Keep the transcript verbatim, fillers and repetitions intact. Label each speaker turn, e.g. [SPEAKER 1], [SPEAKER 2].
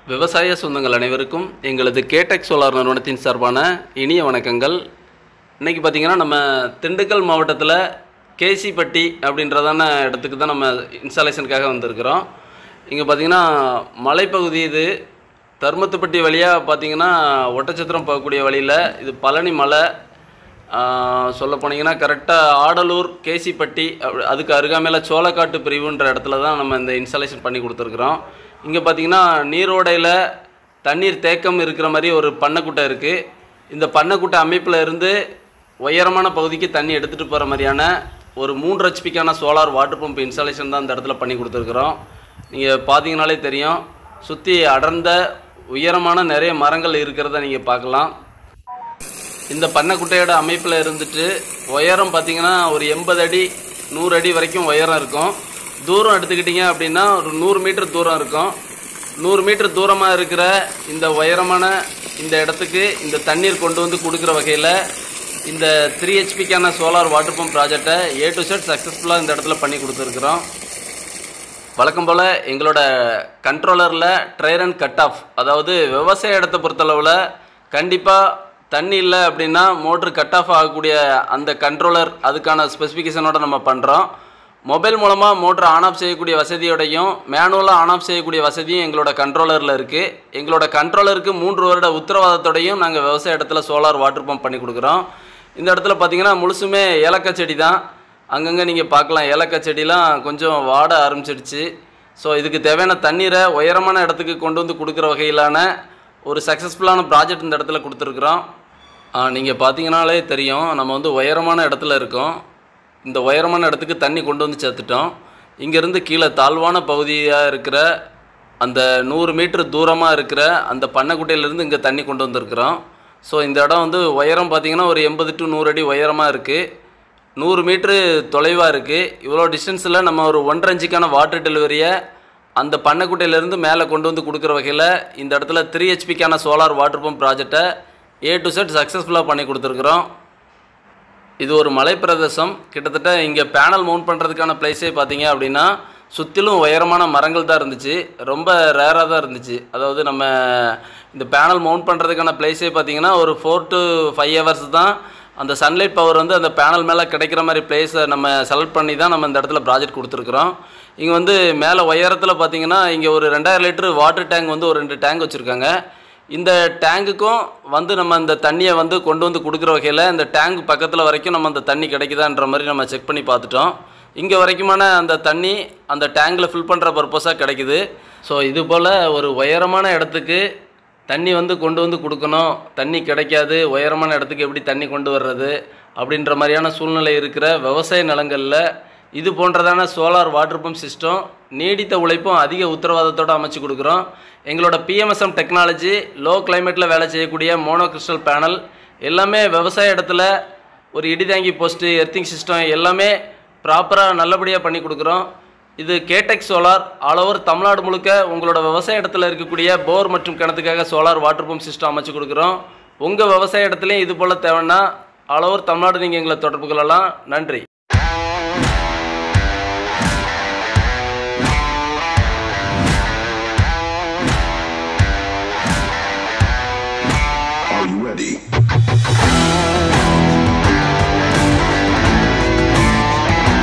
[SPEAKER 1] விவசாய சொந்தங்கள் அனைவருக்கும் எங்களது கேடெக் சோலார் நிறுவனத்தின் சார்பான இனிய வணக்கங்கள். இன்றைக்கி பார்த்திங்கன்னா நம்ம திண்டுக்கல் மாவட்டத்தில் கேசிப்பட்டி அப்படின்றதான இடத்துக்கு தான் நம்ம இன்ஸ்டாலேஷனுக்காக வந்திருக்கிறோம். இங்கே பார்த்திங்கன்னா மலைப்பகுதி, இது தர்மத்துப்பட்டி வழியாக பார்த்திங்கன்னா ஒட்டச்சத்திரம் போகக்கூடிய வழியில் இது பழனி மலை. சொல்ல போனீங்கன்னா கரெக்டாக ஆடலூர் கேசிப்பட்டி அதுக்கு அருகாமையில் சோளக்காட்டு பிரிவுன்ற இடத்துல தான் நம்ம இந்த இன்ஸ்டாலேஷன் பண்ணி கொடுத்துருக்குறோம். இங்கே பார்த்திங்கன்னா நீரோடையில் தண்ணீர் தேக்கம் இருக்கிற மாதிரி ஒரு பண்ணைக்குட்டை இருக்குது. இந்த பண்ணைக்குட்டை அமைப்பில் இருந்து உயரமான பகுதிக்கு தண்ணி எடுத்துகிட்டு போகிற மாதிரியான ஒரு மூன்று ஹெச்பிக்கான சோலார் வாட்டர் பம்ப் இன்ஸ்டாலேஷன் தான் இந்த இடத்துல பண்ணி கொடுத்துருக்குறோம். நீங்கள் பார்த்தீங்கனாலே தெரியும், சுற்றி அடர்ந்த உயரமான நிறைய மரங்கள் இருக்கிறத நீங்கள் பார்க்கலாம். இந்த பண்ணைக்குட்டையோட அமைப்பில் இருந்துட்டு உயரம் பார்த்திங்கன்னா ஒரு எண்பது அடி நூறு அடி வரைக்கும் உயரம் இருக்கும். தூரம் எடுத்துக்கிட்டிங்க அப்படின்னா ஒரு நூறு மீட்டர் தூரம் இருக்கும். நூறு மீட்டர் தூரமாக இருக்கிற இந்த உயரமான இந்த இடத்துக்கு இந்த தண்ணீர் கொண்டு வந்து கொடுக்குற வகையில் இந்த த்ரீ ஹெச்பிக்கான சோலார் வாட்டர் பம்ப் ப்ராஜெக்டை ஏ டு செட் சக்ஸஸ்ஃபுல்லாக இந்த இடத்துல பண்ணி கொடுத்துருக்குறோம். வழக்கம் போல் எங்களோட கண்ட்ரோலரில் ட்ரையர் அண்ட் கட் ஆஃப், அதாவது விவசாய இடத்தை பொறுத்தளவில் கண்டிப்பாக தண்ணி இல்லை அப்படின்னா மோட்ரு கட் ஆஃப் ஆகக்கூடிய அந்த கண்ட்ரோலர் அதுக்கான ஸ்பெசிஃபிகேஷனோடு நம்ம பண்ணுறோம். மொபைல் மூலமாக மோட்ரு ஆன் ஆஃப் செய்யக்கூடிய வசதியோடையும் மேனுவலாக ஆன் ஆஃப் செய்யக்கூடிய வசதியும் எங்களோட கண்ட்ரோலரில் இருக்குது. எங்களோட கண்ட்ரோலருக்கு மூன்று வருட உத்தரவாதத்தோடையும் நாங்கள் விவசாய இடத்துல சோலார் வாட்டர் பம்ப் பண்ணி கொடுக்குறோம். இந்த இடத்துல பார்த்திங்கன்னா முழுசுமே ஏலக்காய் செடி தான். அங்கங்கே நீங்கள் பார்க்கலாம், ஏலக்காய் செடிலாம் கொஞ்சம் வாட ஆரம்பிச்சிடுச்சு. ஸோ இதுக்கு தேவையான தண்ணீரை உயரமான இடத்துக்கு கொண்டு வந்து கொடுக்குற வகையிலான ஒரு சக்ஸஸ்ஃபுல்லான ப்ராஜெக்ட் இந்த இடத்துல கொடுத்துருக்குறோம். நீங்கள் பார்த்தீங்கனாலே தெரியும், நம்ம வந்து உயரமான இடத்துல இருக்கோம். இந்த உயரமான இடத்துக்கு தண்ணி கொண்டு வந்து சேர்த்துட்டோம். இங்கேருந்து கீழே தாழ்வான பகுதியாக இருக்கிற அந்த நூறு மீட்டர் தூரமாக இருக்கிற அந்த பண்ணைக்குட்டையிலேருந்து இங்கே தண்ணி கொண்டு வந்திருக்கிறோம். ஸோ இந்த இடம் வந்து உயரம் பார்த்திங்கன்னா ஒரு எண்பது டு நூறு அடி உயரமாக இருக்குது. நூறு மீட்ரு தொலைவாக இருக்குது. இவ்வளோ டிஸ்டன்ஸில் நம்ம ஒரு ஒன்றரை இன்ச்சுக்கான வாட்டர் டெலிவரியை அந்த பண்ணைக்குட்டையிலேருந்து மேலே கொண்டு வந்து கொடுக்குற வகையில் இந்த இடத்துல த்ரீ ஹெச்பிக்கான சோலார் வாட்டர் பம்ப் ப்ராஜெக்டை ஏ டு செட் சக்ஸஸ்ஃபுல்லாக பண்ணி கொடுத்துருக்குறோம். இது ஒரு மலை பிரதேசம். கிட்டத்தட்ட இங்கே பேனல் மவுண்ட் பண்ணுறதுக்கான பிளேஸே பார்த்தீங்க அப்படின்னா சுற்றிலும் உயரமான மரங்கள் தான் இருந்துச்சு. ரொம்ப ரேராக தான் இருந்துச்சு. அதாவது நம்ம இந்த பேனல் மவுண்ட் பண்ணுறதுக்கான பிளேஸே பார்த்திங்கன்னா ஒரு ஃபோர் டு ஃபைவ் ஹவர்ஸ் தான் அந்த சன்லைட் பவர் வந்து அந்த பேனல் மேலே கிடைக்கிற மாதிரி பிளேஸை நம்ம செலக்ட் பண்ணி தான் நம்ம இந்த இடத்துல ப்ராஜெக்ட் கொடுத்துருக்குறோம். இங்கே வந்து மேலே உயரத்தில் பார்த்திங்கன்னா இங்கே ஒரு ரெண்டாயிரம் லிட்டரு வாட்டர் டேங்க் வந்து ஒரு ரெண்டு டேங்க் வச்சுருக்காங்க. இந்த டேங்குக்கும் வந்து நம்ம இந்த தண்ணியை வந்து கொண்டு வந்து கொடுக்குற வகையில் இந்த டேங்க் பக்கத்தில் வரைக்கும் நம்ம அந்த தண்ணி கிடைக்குதான்ற மாதிரி நம்ம செக் பண்ணி பார்த்துட்டோம். இங்கே வரைக்குமான அந்த தண்ணி அந்த டேங்கில் ஃபில் பண்ணுற பர்பஸாக கிடைக்குது. ஸோ இது போல் ஒரு உயரமான இடத்துக்கு தண்ணி வந்து கொண்டு வந்து கொடுக்கணும், தண்ணி கிடைக்காது, உயரமான இடத்துக்கு எப்படி தண்ணி கொண்டு வர்றது அப்படின்ற மாதிரியான சூழ்நிலை இருக்கிற விவசாய நிலங்களில் இது போன்றதான சோலார் வாட்டர் பம்ப் சிஸ்டம் நீடித்த உழைப்பும் அதிக உத்தரவாதத்தோடு அமைச்சு கொடுக்குறோம். எங்களோட பிஎம்எஸ்எம் டெக்னாலஜி லோ கிளைமேட்டில் வேலை செய்யக்கூடிய மோனோ கிறிஸ்டல் பேனல் எல்லாமே விவசாய இடத்துல ஒரு இடிதாங்கி போஸ்ட்டு, எர்த்திங் சிஸ்டம் எல்லாமே ப்ராப்பராக நல்லபடியாக பண்ணி கொடுக்குறோம். இது கேடெக் சோலார் ஆல் ஓவர் தமிழ்நாடு முழுக்க உங்களோட விவசாய இடத்துல இருக்கக்கூடிய போர் மற்றும் கிணத்துக்காக சோலார் வாட்டர் பம்ப் சிஸ்டம் அமைச்சு கொடுக்குறோம். உங்கள் விவசாய இடத்துலையும் இது போல் தேவைன்னா ஆல் ஓவர் தமிழ்நாடு நீங்கள் எங்களை தொடர்பு கொள்ளலாம். நன்றி.